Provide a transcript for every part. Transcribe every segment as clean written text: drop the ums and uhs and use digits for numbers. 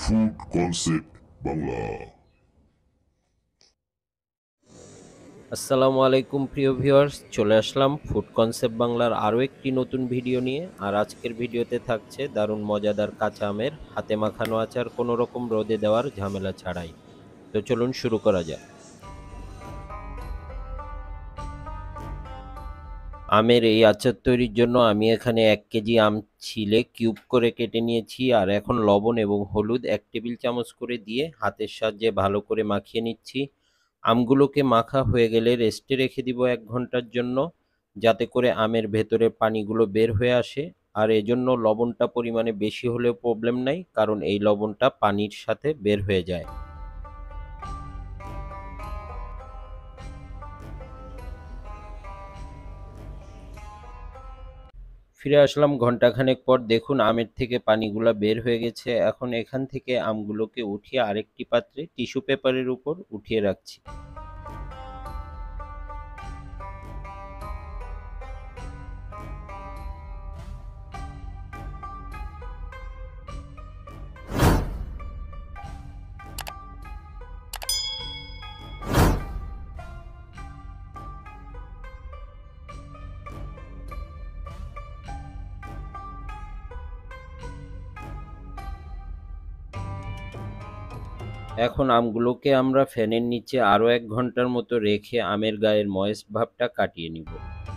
Food concept Bangla. আসসালামু আলাইকুম প্রিয় ভিউয়ার্স, চলে আসলাম ফুড কনসেপ্ট বাংলার আরও একটি নতুন ভিডিও নিয়ে। আর আজকের ভিডিওতে থাকছে দারুণ মজাদার কাঁচা আমের হাতে মাখানো আচার, কোনো রকম রোদে দেওয়ার ঝামেলা ছাড়াই। তো চলুন শুরু করা যাক। আমের এই আচার তৈরির জন্য আমি এখানে 1 কেজি আম ছিলে কিউব করে কেটে নিয়েছি। আর এখন লবণ এবং হলুদ 1 টেবিল চামচ করে দিয়ে হাতের সাহায্যে ভালো করে মাখিয়ে নিচ্ছি। আমগুলোকে মাখা হয়ে গেলে রেস্টে রেখে দিব 1 ঘন্টার জন্য, যাতে করে আমের ভেতরে পানিগুলো বের হয়ে আসে। আর এজন্য লবণটা পরিমাণে বেশি হলেও প্রবলেম নাই, কারণ এই লবণটা পানির সাথে বের হয়ে যায়। ফিরে আসলাম ঘন্টাখানেক পর। দেখুন আমের থেকে পানিগুলা বের হয়ে গেছে। এখন এখান থেকে আমগুলোকে উঠিয়ে আরেকটি পাত্রে টিস্যু পেপারের উপর উঠিয়ে রাখছি। এখন আমগুলোকে আমরা ফ্যানের নিচে আরও 1 ঘন্টার মতো রেখে আমের গায়ের ময়েস্ট ভাবটা কাটিয়ে নিব।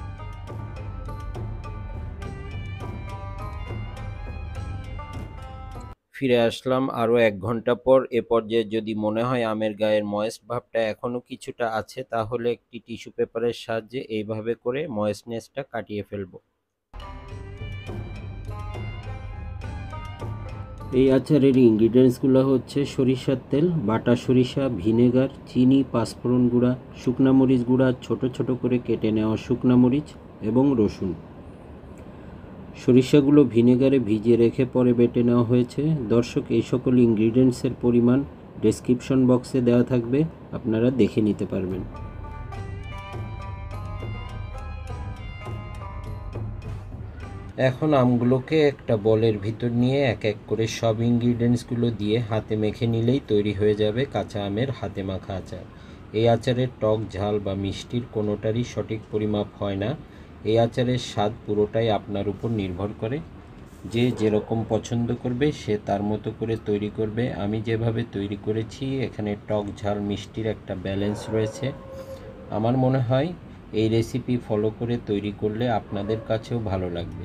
ফিরে আসলাম আরও 1 ঘন্টা পর। এ পর্যায়ে যদি মনে হয় আমের গায়ের ময়েস্ট ভাবটা এখনও কিছুটা আছে, তাহলে একটি টিস্যু পেপারের সাহায্যে এইভাবে করে ময়েস্টনেসটা কাটিয়ে ফেলব। এই আচারের ইনগ্রিডিয়েন্টসগুলো হচ্ছে সরিষার তেল, বাটা সরিষা, ভিনেগার, চিনি, পাঁচফোড়ন গুঁড়া, শুকনা মরিচ গুঁড়া, ছোট ছোট করে কেটে নেওয়া শুকনা মরিচ এবং রসুন। সরিষাগুলো ভিনেগারে ভিজিয়ে রেখে পরে বেটে নেওয়া হয়েছে। দর্শক, এই সকল ইনগ্রিডিয়েন্টসের পরিমাণ ডেসক্রিপশন বক্সে দেওয়া থাকবে, আপনারা দেখে নিতে পারবেন। এখন আমগুলোকে একটা বলের ভিতর নিয়ে এক এক করে সব ইনগ্রিডিয়েন্টসগুলো দিয়ে হাতে মেখে নিলেই তৈরি হয়ে যাবে কাঁচা আমের হাতে মাখা আচার। এই আচারের টক, ঝাল বা মিষ্টির কোনোটারই সঠিক পরিমাপ হয় না। এই আচারের স্বাদ পুরোটাই আপনার উপর নির্ভর করে। যে যেরকম পছন্দ করবে সে তার মতো করে তৈরি করবে। আমি যেভাবে তৈরি করেছি, এখানে টক, ঝাল, মিষ্টির একটা ব্যালেন্স রয়েছে। আমার মনে হয় এই রেসিপি ফলো করে তৈরি করলে আপনাদের কাছেও ভালো লাগবে।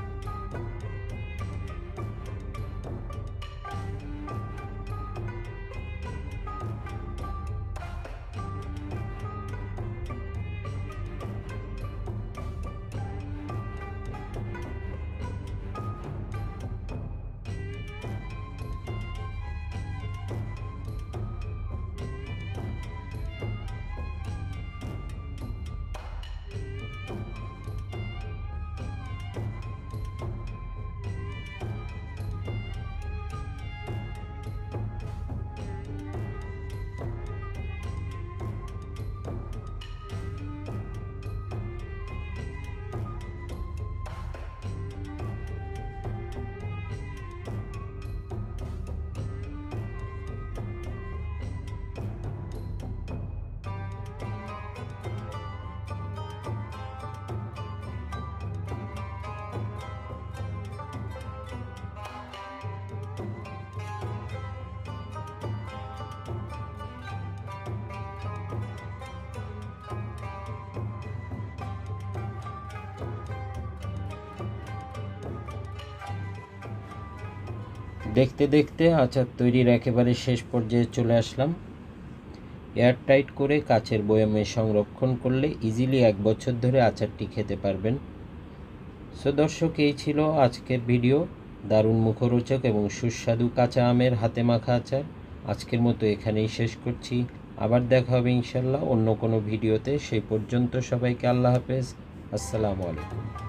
দেখতে দেখতে আচার তৈরির একেবারে শেষ পর্যায়ে চলে আসলাম। এয়ারটাইট করে কাচের বয়ামে সংরক্ষণ করলে ইজিলি 1 বছর ধরে আচারটি খেতে পারবেন। সো দর্শক, এই ছিল আজকের ভিডিও। দারুণ মুখরোচক এবং সুস্বাদু কাঁচা আমের হাতে মাখা আচার। আজকের মতো এখানেই শেষ করছি। আবার দেখা হবে ইনশাল্লাহ অন্য কোনো ভিডিওতে। সেই পর্যন্ত সবাইকে আল্লাহ হাফেজ। আসসালামু আলাইকুম।